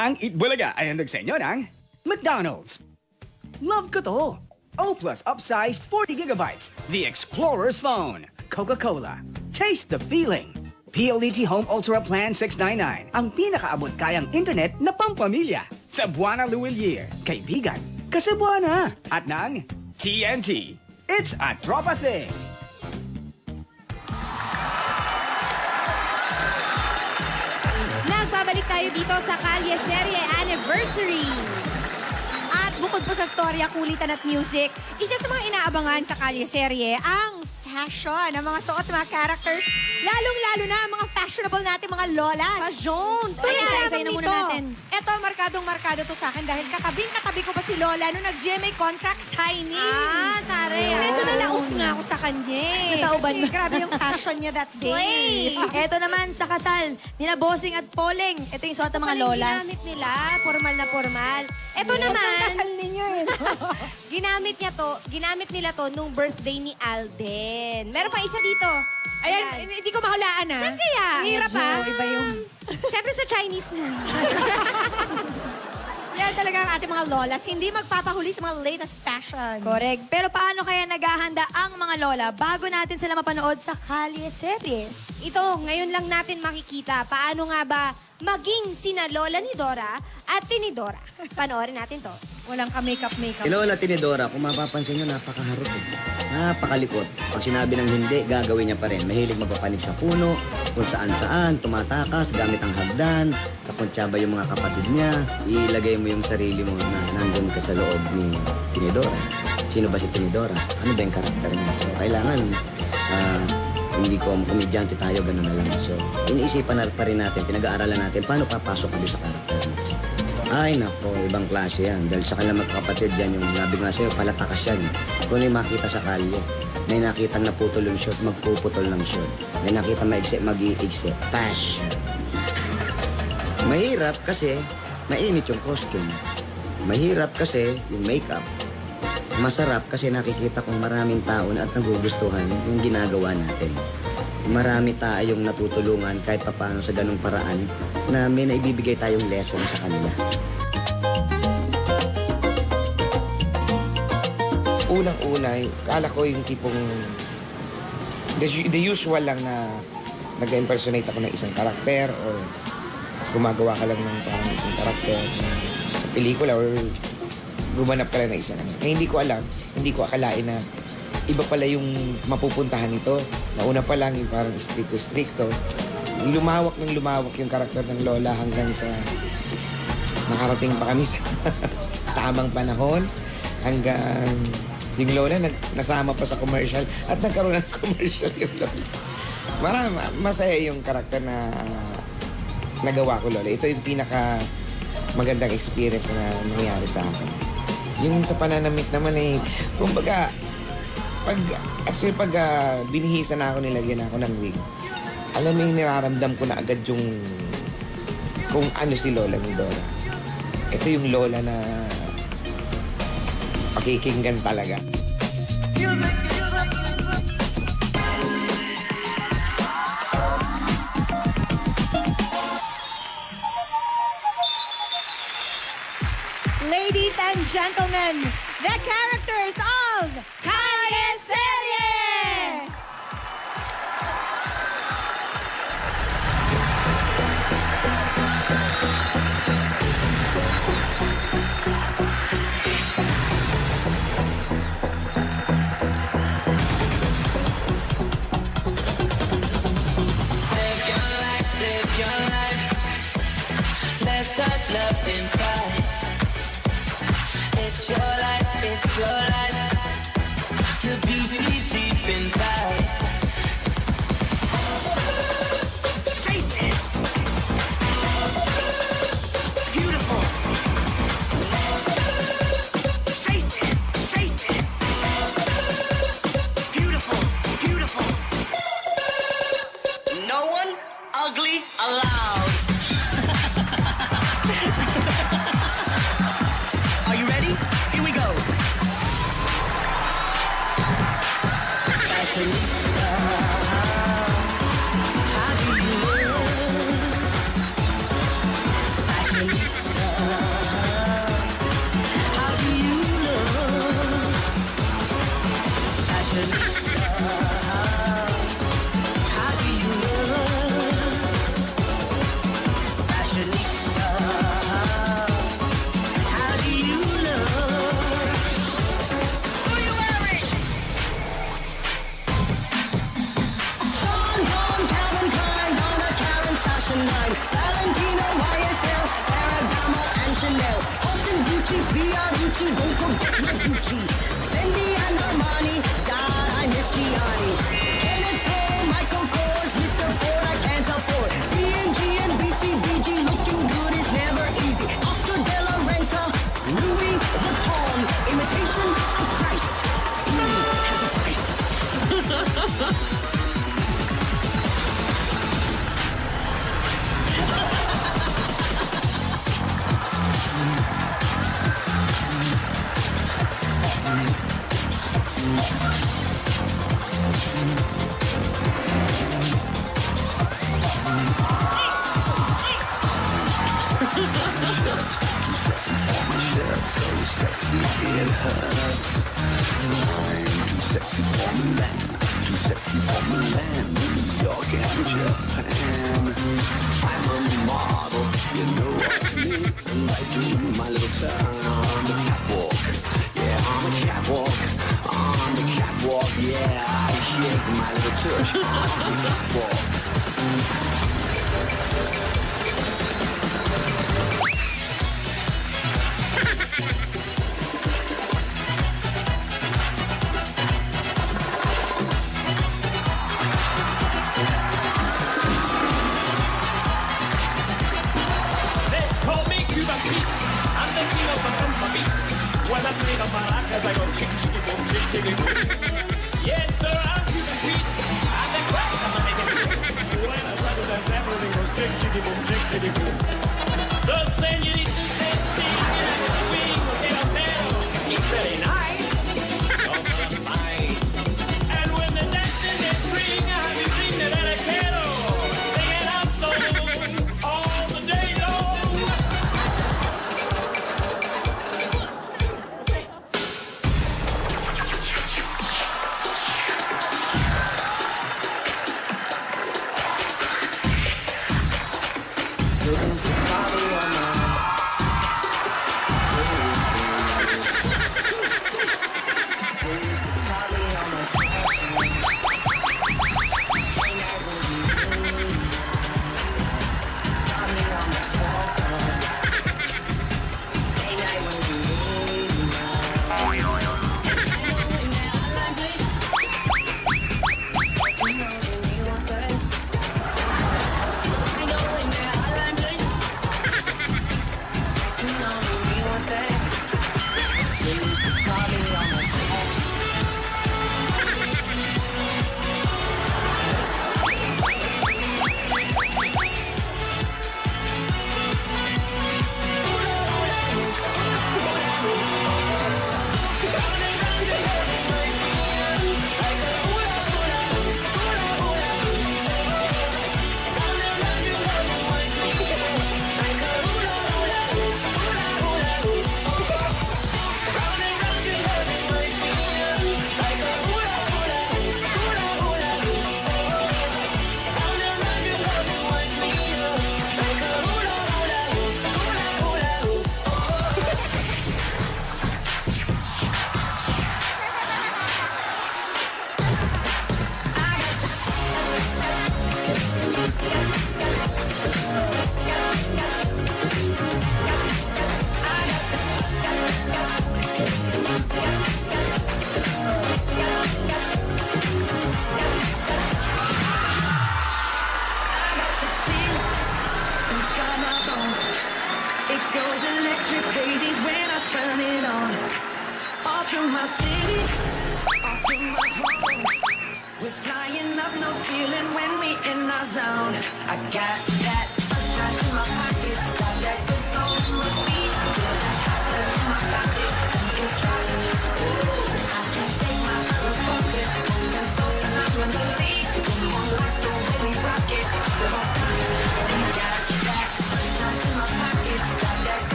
Ang Itbulaga ay handog sa inyo ng McDonald's. Love ko to. O Plus upsized 40 gigabytes. The Explorer's phone. Coca-Cola. Taste the feeling. PLDT Home Ultra Plan 699. Ang pinakaabot kayang internet na pampamilya. Sa Buwana Luwilier. Kaibigan. Kasabuana. At ng TNT. It's a tropa thing. Nagbabalik tayo dito sa Kalye Serye Anniversary. At bukod po sa storya, kulitan at music, isa sa mga inaabangan sa Kalye Serye ang fashion ng mga suot ng mga characters, lalong-lalo na ang mga fashionable natin mga lolas. Fashion! Tulad na lamang nito. Ito, markadong-markado to sa akin dahil katabing-katabi ko pa si Lola nung nag-GMA contract signing. Ah, tare. Medyo nalaos nga ako sa kanya. Natauban mo. Grabe yung fashion niya that day. Ito naman sa kasal, nila Bossing at Poleng. Ito yung suot ng mga lolas. Ginamit nila, formal na formal. Ito naman, ang kasal ninyo eh. ginamit nila to nung birthday ni Alden. Meron pa isa dito. Ayan, hindi ko mahulaan ha. Saan kaya? Hirap ha. Iba yung... Siyempre sa Chinese New Year. Yan talaga ang ating mga lolas. Hindi magpapahuli sa mga latest fashion. Correct. Pero paano kaya naghahanda ang mga lola bago natin sila mapanood sa Kalye Serye? Ito, ngayon lang natin makikita paano nga ba maging sina Lola ni Dora at Tinidora. Panoorin natin to. Walang ka-makeup. Si Lola Tinidora, kung mapapansin nyo, napakaharot eh. Napakalikot. Pag sinabi ng hindi, gagawin niya pa rin. Mahilig magpapanig sa puno, kung saan-saan, tumatakas, gamit ang hagdan, kapuntsaba yung mga kapatid niya, ilagay mo yung sarili mo na nandun ka sa loob ni Tinidora. Sino ba si Tinidora? Ano ba yung karakter niya? So, kailangan, hindi ko komedyante tayo, gano'n na lang. So, iniisipan na pa rin natin, pinag-aaralan natin, paano papasok kami sa karakter niya. Ay, nako, ibang klase yan. Dahil sa kanilang magkakapatid yan, yung labi nga sa'yo, palatakas yan. Kung ano yung makita sa kalye, may nakita naputol yung shot, magpuputol ng shot. May nakita maigsi, mag-iigsi. Passion. Mahirap kasi, mainit yung costume. Mahirap kasi, yung makeup. Masarap kasi nakikita kong maraming tao na at nagugustuhan yung ginagawa natin. Marami tayong natutulungan kahit papaano sa ganung paraan na may naibibigay tayong lesson sa kanila. Unang-una, kala ko yung tipong the usual lang na nag-impersonate ako ng isang karakter or gumagawa ka lang ng parang isang karakter sa pelikula or gumanap ka lang ng isang ano. Hindi ko alam, hindi ko akalain na iba pala yung mapupuntahan nito. Nauna pa lang yung parang stricto. Lumawak yung karakter ng Lola hanggang sa nakarating pa kami sa tamang panahon. Hanggang yung Lola nasama pa sa commercial at nagkaroon ng commercial yung Lola. Masaya yung karakter na nagawa ko, Lola. Ito yung pinaka magandang experience na nangyari sa akin. Yung sa pananamit naman eh, kumbaga, pag binihisan na ako, nilagyan ako ng wig, alam mo yung niraramdam ko na agad yung kung ano si Lola ni Dora. Ito yung Lola na pakikinggan talaga. Ladies and gentlemen, the characters of Kalye Serye! Live your life. Let that love inside. It's your life. The beauty's deep inside. Face it. Beautiful. Face it. Beautiful. No one ugly allowed. Are you ready? Here we go. Fashionista, how do you look? Fashionista.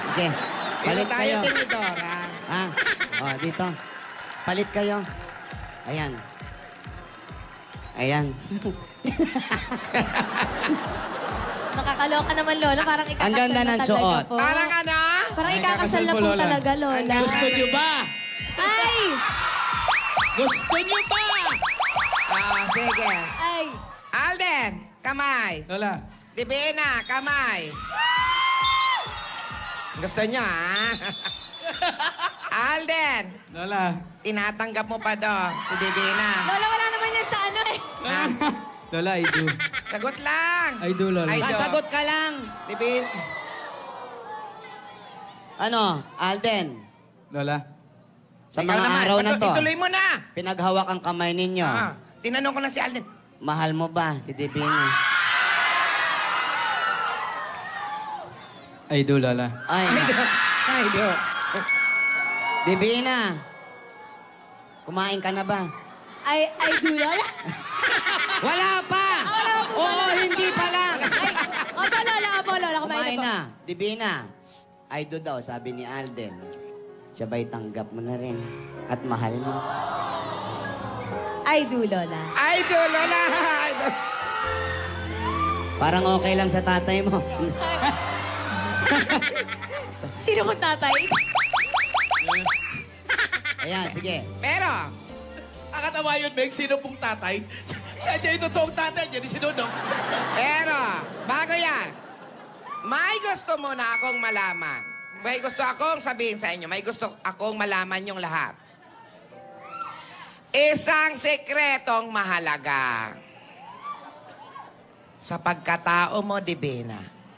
Sige. Pero Palit tayo kayo. tinidora. Ha? O, dito. Palit kayo. Ayan. Ayan. Nakakaloka naman, Lola. Parang ikakasal Ang ganda na ng talaga suot. po. Parang ano? Parang ikakasal na po talaga, Lola. Gusto nyo ba? Ay! Gusto nyo ba? Sige. Ay! Alden, kamay. Lola. Divina, kamay. Gusto niya, ha? Alden, Lola. tinatanggap mo pa do si Divina. Lola, wala naman yan sa ano eh. Ha? Lola, I do. Sagot lang. I do, Lola. I do. Sagot ka lang. Divin. Ano, Alden? Lola. Sa Ikaw mga naman. araw na to, Ituloy mo na. pinaghawak ang kamay ninyo. Tinanong ko na si Alden. Mahal mo ba si Divina? I do, Lola. Ay, Ay, do. Divina. Kumain ka na ba? Ay, do, Lola. Wala pa! Wala pa Oo, hindi pa lang. Ay, opo, Lola, opo, Lola. Kumain Kumain na po. na. Divina. Ay do daw, sabi ni Alden. Siya ba'y tanggap mo na rin? At mahal mo? Ay, do, Lola. Ay, do, Lola. Ay, do. Parang okay lang sa tatay mo. Sino kong tatay? Ayan, sige. Pero, Nakatawa yun, Meg. Sino pong tatay? Siya yung totoong tatay. Diyan si Nonong. pero, bago yan, may gusto mo na akong malaman. May gusto akong sabihin sa inyo. May gusto akong malaman yung lahat. Isang sekretong mahalaga. Sa pagkatao mo, Divina.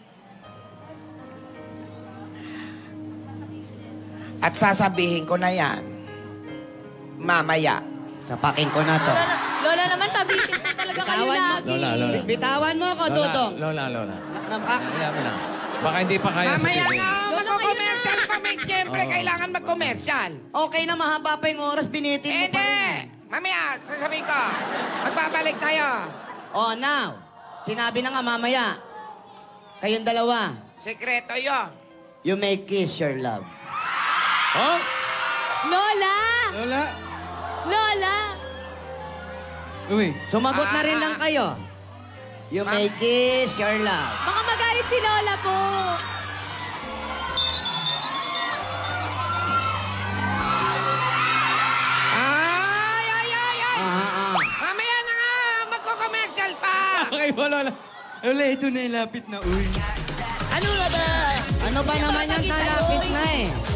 At sasabihin ko na yan. Mamaya. Kapaking ko na to. Lola naman, pabitin po talaga kayo Bitawan mo. lagi. Lola, Lola. Bitawan mo ako, Dudong. Lola. Napak. Kaya mo na. Baka hindi pa kaya Mamaya sa TV. nga, magko-commercial pa, Meg. Siyempre, kailangan mag-commercial. Okay na, mahaba pa yung oras, binitin mo pa Hindi. rin. Mamaya, sasabihin ko. Magbabalik tayo. Oh, now. Sinabi na nga mamaya. Kayong dalawa, Sekreto yun. you may kiss your love. Oh? Lola! Lola. Lola! Uy. Sumagot na rin lang kayo. You may kiss your love. Baka magalit si Lola po. Ay! Mamaya na nga, magko-commercial pa. Okay po, Lola. Lola, ito na yung lapit na. Uy. Ano ba naman yung nalapit na eh?